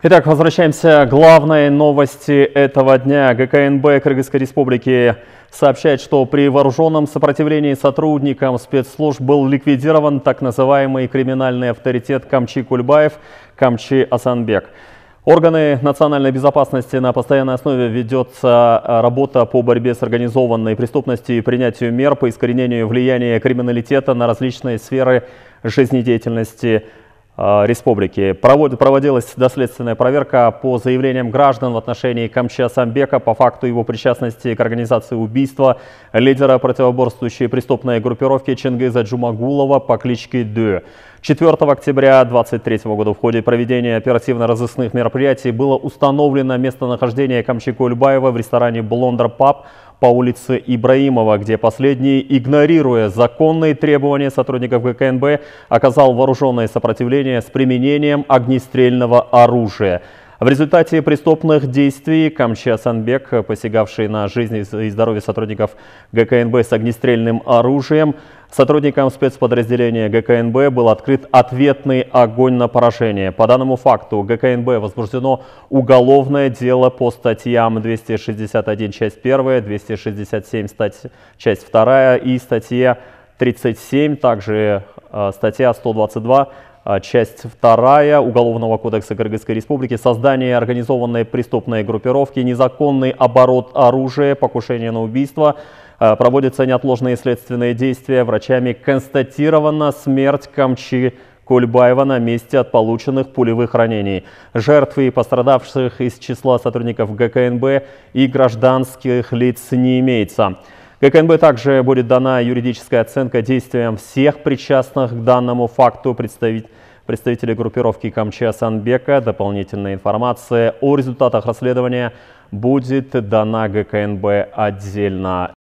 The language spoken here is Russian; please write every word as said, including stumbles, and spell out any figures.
Итак, возвращаемся к главной новости этого дня. ГКНБ Кыргызской Республики сообщает, что при вооруженном сопротивлении сотрудникам спецслужб был ликвидирован так называемый криминальный авторитет Камчи Кульбаев, Камчи Асанбек. Органы национальной безопасности на постоянной основе ведется работа по борьбе с организованной преступностью и принятию мер по искоренению влияния криминалитета на различные сферы жизнедеятельности республики. Проводилась доследственная проверка по заявлениям граждан в отношении Камчи Асанбека по факту его причастности к организации убийства лидера противоборствующей преступной группировки Чингиза Джумагулова по кличке Дö. четвёртого октября две тысячи двадцать третьего года в ходе проведения оперативно-розыскных мероприятий было установлено местонахождение Камчи Кульбаева в ресторане «Блондер Паб» по улице Ибраимова, где последний, игнорируя законные требования сотрудников ГКНБ, оказал вооруженное сопротивление с применением огнестрельного оружия. В результате преступных действий Камчи Асанбек, посягавший на жизнь и здоровье сотрудников ГКНБ с огнестрельным оружием, сотрудникам спецподразделения ГКНБ был открыт ответный огонь на поражение. По данному факту ГКНБ возбуждено уголовное дело по статьям двести шестьдесят один часть первая, двести шестьдесят семь статья, часть вторая и статья тридцать семь, также э, статья сто двадцать два. Часть вторая Уголовного кодекса Кыргызской Республики: создание организованной преступной группировки, незаконный оборот оружия, покушение на убийство. Проводятся неотложные следственные действия. Врачами констатирована смерть Камчи Кульбаева на месте от полученных пулевых ранений. Жертв и пострадавших из числа сотрудников ГКНБ и гражданских лиц не имеется. ГКНБ также будет дана юридическая оценка действиям всех причастных к данному факту представителей группировки Камчи Асанбека. Дополнительная информация о результатах расследования будет дана ГКНБ отдельно.